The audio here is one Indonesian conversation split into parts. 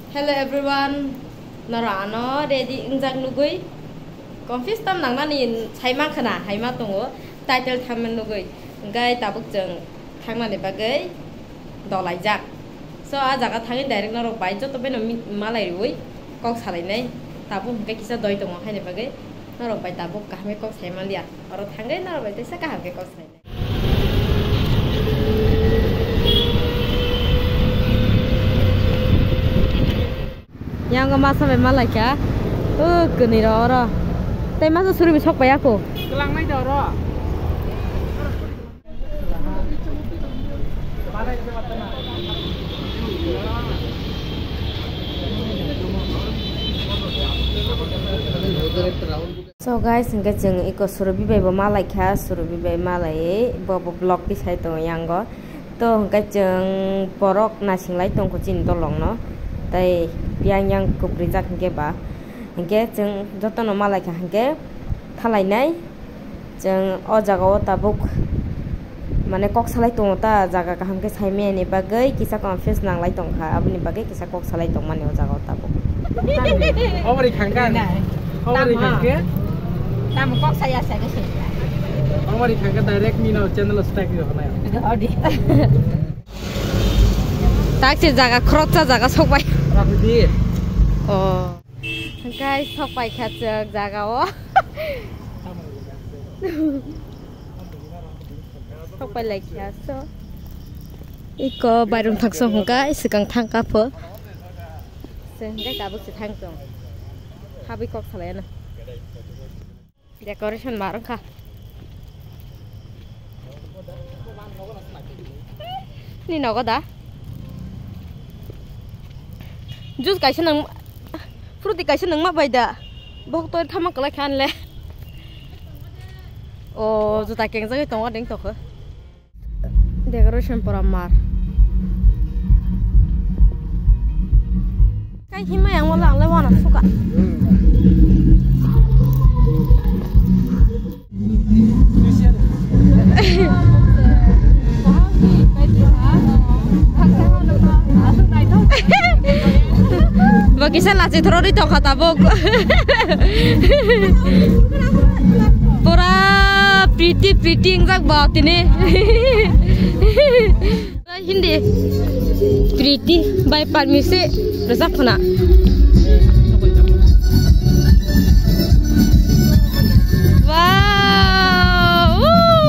Hello everyone, narano ready injak nugui. Confess tam nang nani saimang khana haima tongo title thamen nugui. Gai tabuk jeng thangmani bagai dolai jak. So a jaga thangin direct naro bai joto beno malai rui kok salai nai tabu hingga kisa doi tongo haine bagai naro bai tabuk kahme kok saiman dia. Oro thangai naro bai tesa kahme kok sai. Yang masa memang lagi ya, gini ora. Tapi masa suruh besok bayar aku. Kelang naik ora. So guys, hingga jeng ikut suruh bibai malai ya, suruh bibai malai, bawa blog di saya tu yang go. Tu hingga jeng porok nasi lai tong kucing tolong no. Tay yang kubrijak hingga ba hingga jeng joto no malai ka hingga thalai nai jeng o jaga o tabuk mane kok salai tong ta jaga ka hingga saime ni bagai kisa confess nang lai tong kha abni bagai kisa kok salai tong mane o jaga o tabuk Awari khangkan awari khangke tam kok saya ka sih awari khangke direct mino channel stack yo na odi taksi jaga krotsa jaga sokbai rapidi oh guys sokbai khatjak jaga o sokbai laikya so iko bairung thakso hungka sikang thangka pho sehingga kabuk si thangtong habi kok salena decoration marang kha ni nogo da Jus kaisa nang fruity kaisa nang ma baida bok toy thama kala khan le o juta keng jage tonga ding to kho decoration pora mar kai hima yang wala le wana suka Bagisa lasi thoro di tokha tabok pura pretty ingjak bak tini Hindi pretty by permise rezak khona wow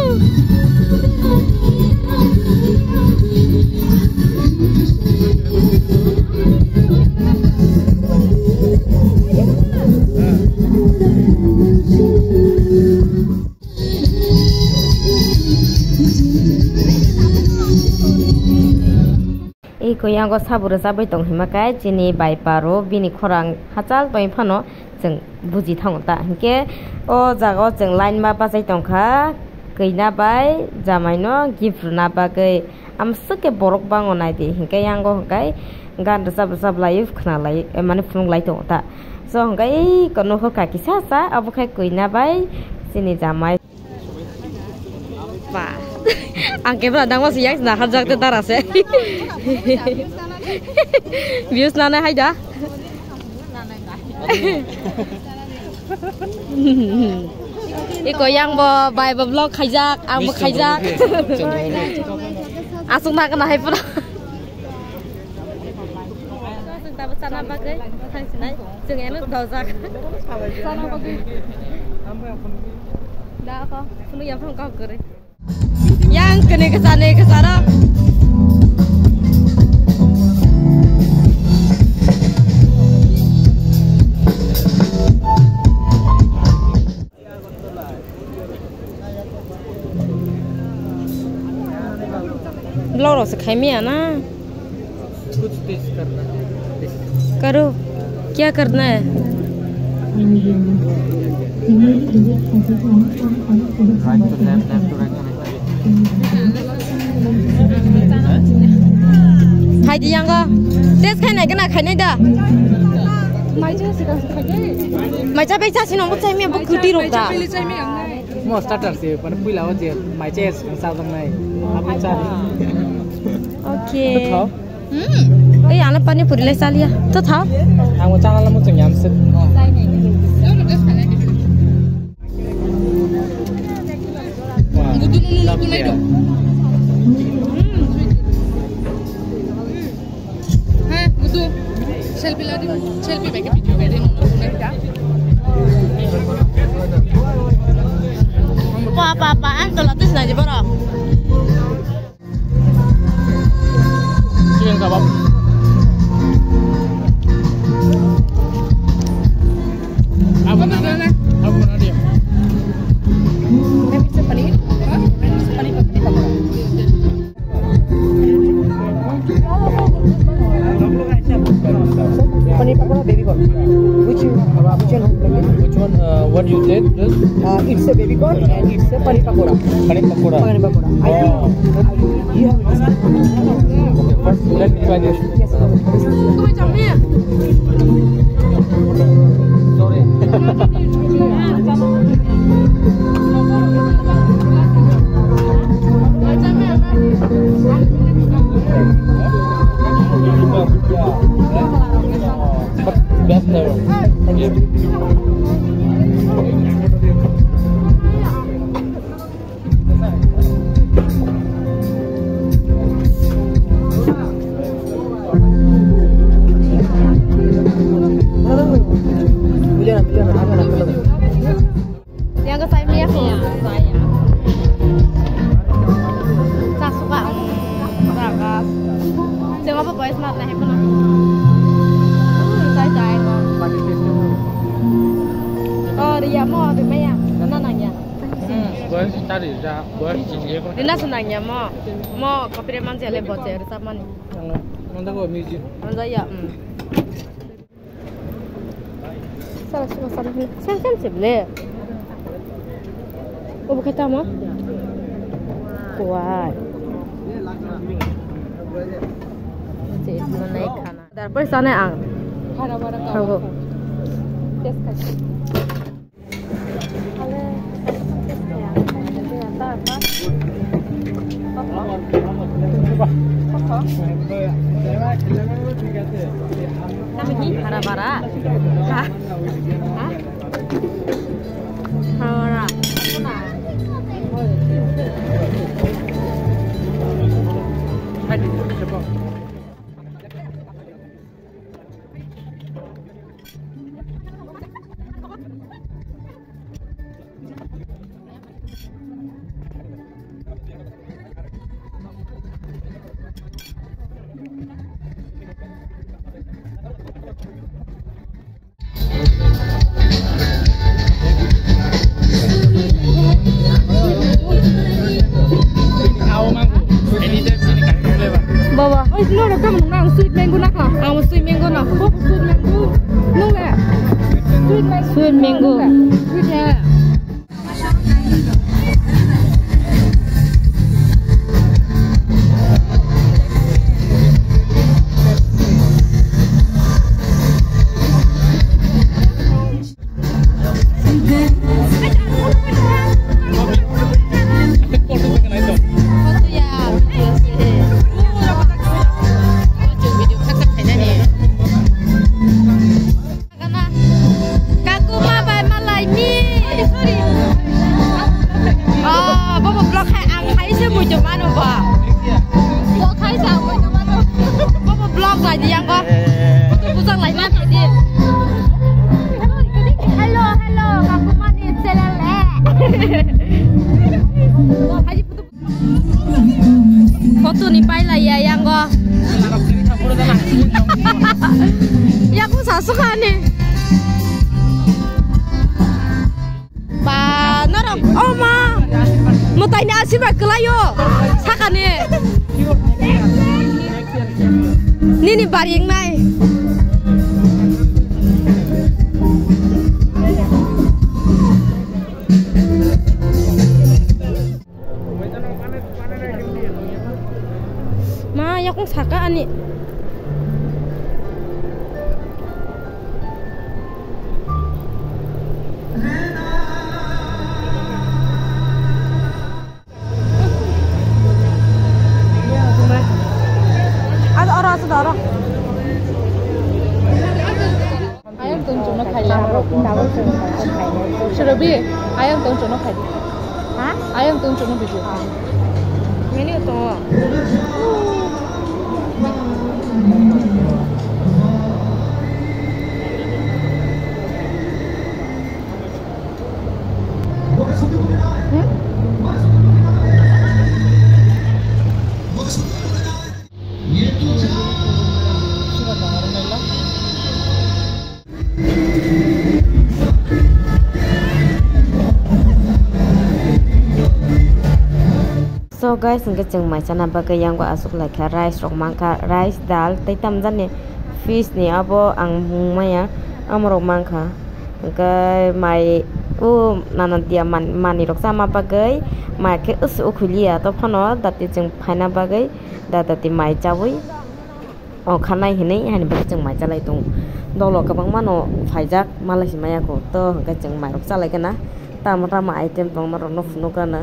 Iko yang go sabur sabai tong himakai jini bai paro bini khorang hachal toy phano jeng buji thang ta hingke o jaga jeng line ma pasai tongkha keina bai jamai no gift na bagai am suke borok bango nai di hingke yang go hingkai gan sab live khna lai mane phung lai tong ta so hingkai kono ho ka kisa sa abu khai keina bai jini jamai pa angke bra dang masih yang nak hajak tu taras eh views nana hai dah iko yang bo bai bo vlog khajak ang bo khajak asung nak kena hai pura asung ta sana bagai thang sinai jeng enu dojak sana bagai dah apa sunu yang phang kau kere yang kene ke sana ब्लॉग से खाई में आना कुछ टेस्ट करना करो क्या करना है Hai di yang go tes khai nai kana khai nai da mai cha se ka khai mai cha bai cha sin mo chai me bu kuti ro da mo starter se pan puila o je mai che sa dong nai apa cha okay yang lepas ni puri les salia. Tu tahu? Ang mo channel mo tong yamsit. Selfie pakai video kayak Apa-apaan tu latis nak je borok. Chicken kebab. Apa nama dia? panik. Paneer pakora, baby corn. Which Which one? What you said? Just it's a baby corn and it's a paneer pakora. paneer pakora. Paneer pakora. I think you have it. Okay, first let me try this. Yes. Tu macam ni. Sorry. But best flavor. Thank you. Yang ke saya ni aku. Saya suka rakas. Jangan apa boleh smart nih pernah. Saya ngon. Oh dia mau di mana? Mana nanya? Boleh cari ya, boleh sini ya. Di mana nanya mau kopi reman je lebih je sama ni. Nanti aku music. Anda ya. Salah ni. Sen sebelah. Oh bukan tamu? Kuat. Cik menaikkan. Daripada sana ang. Kamu. Kami ni bara-bara. Hah? Hah? Bara. Bawa. Oh, no, kamu nang sweet mango nak lah. Kamu sweet mango nak. Oh, sweet mango. Nung le. Sweet mango. Sweet ya. Foto ni pai lah ya yang go. Ya aku suka nih. Ba, narap. Oh ma. Mau tanya asyik berkelayo. Saka nih. Ini baring nai. Ma, ya kung saka ani. Ada orang. tung chúng nó khai là sửa bi ai ông tung chúng nó khai đi hả ai ông tung chúng nó bị gì mấy nhiêu to So guys, ang kacang mai sana bagai yang gua asuk like rice, rok mangka rice dal, tay tam jan ni fish ni abo ang maya am rok mangka, cái mai nanan dia mani rok sama bagai, mai ke us ukulia to phano dati jeng phana bagai, dati mai chawi, khanai hini hani bagai jeng mai chalai tung, dolo kabang mano phajak malai maya ko to ang kacang mai rok chalai kana, tam rama item tong maro nof nukana.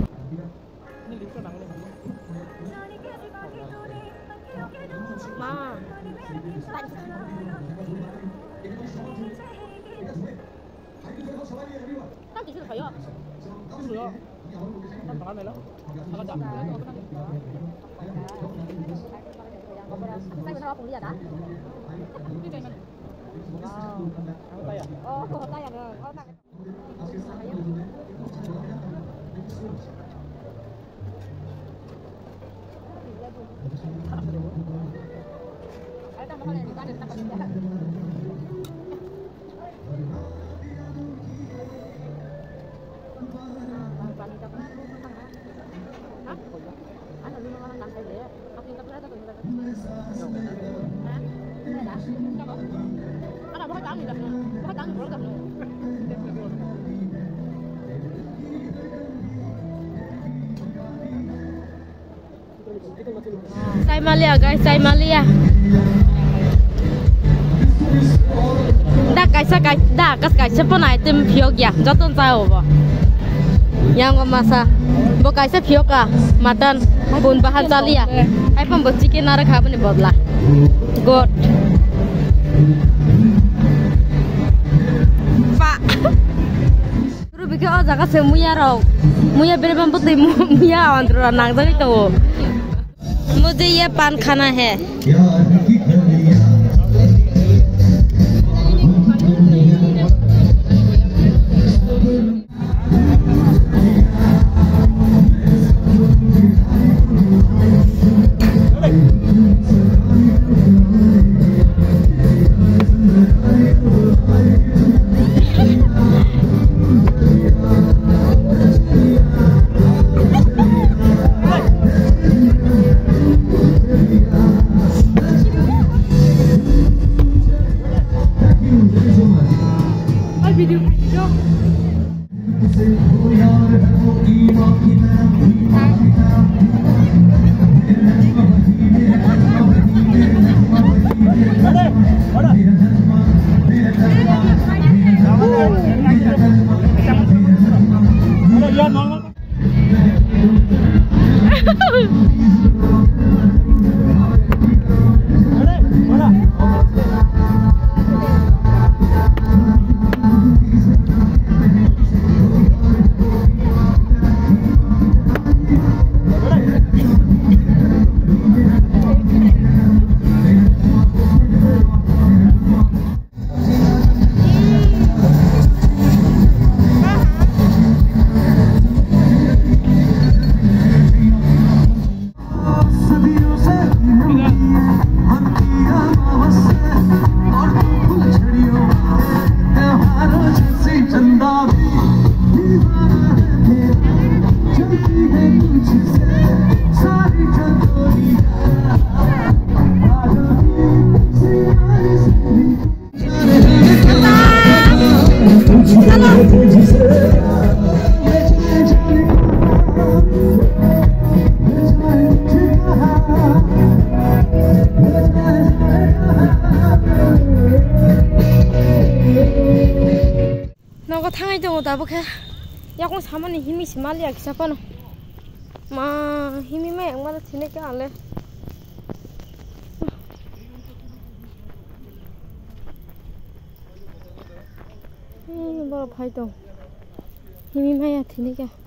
Sai Malia guys, sai Malia. Đã cái xếp bọn này tìm phiếu kìa, cho tôn sao bỏ. Yang có masa, bộ cái xếp phiếu cả, mutton, bún bahan Malia. Hay phong bột chicken nara khá bên bột là. Good. Pak. Terus bikin jaga semuanya raw. Muya bener-bener putih muya awan terus nang tadi tuh. मुझे ये पान खाना है Bukhe, ya kung sama nih himi semali ya siapa no, himi mah yang mana sini ke ale. bor phai dong himi maya thini ka